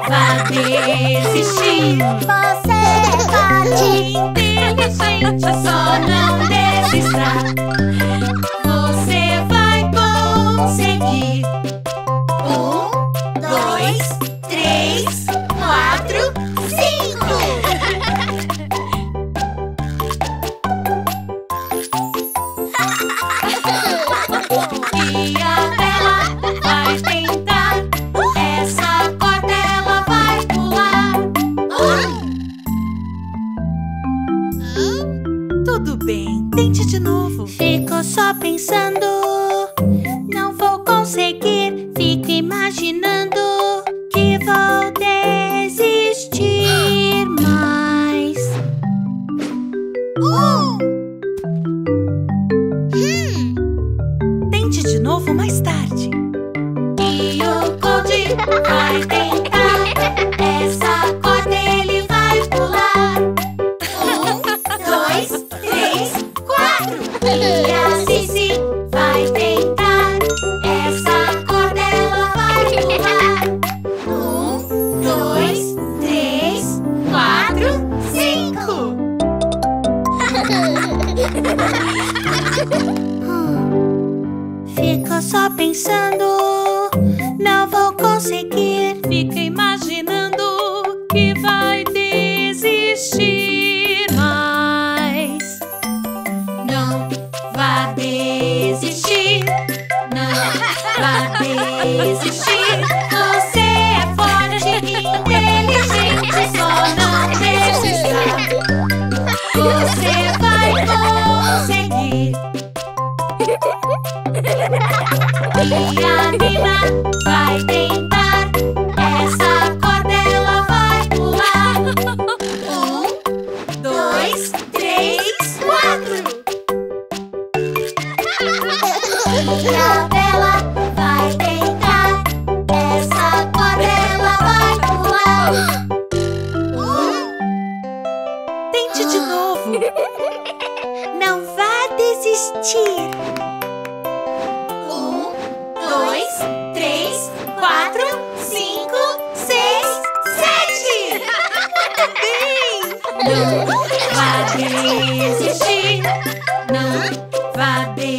vá desistir. Você é forte, Inteligente, só não desista. Você vai conseguir. 1, 2, 3, 4, 5. E a Bela vai tentar. Essa corda ela vai pular. Tudo bem, tente de novo. Fico só pensando, não vou conseguir. Fico imaginando que vou desistir mais. Tente de novo mais tarde. E o Cody vai tentar. Essa corda ele vai pular. 1, 2, 3, 4. E a Cici vai tentar. Essa corda ela vai pular. 1, 2, 3, 4, 5. Fico só pensando, não vou conseguir. Fica imaginando que vai desistir mais. Não vá desistir. Não vá desistir. Você é forte e inteligente, só não desista. Você vai conseguir. E a Nina vai tentar. Essa corda ela vai pular. 1, 2, 3, 4. E a Bela vai tentar. Essa corda ela vai pular. Tente de novo. Não vá desistir. 1, 2, 3, 4, 5, 6, 7. Bem! Não vá desistir. Não vá desistir.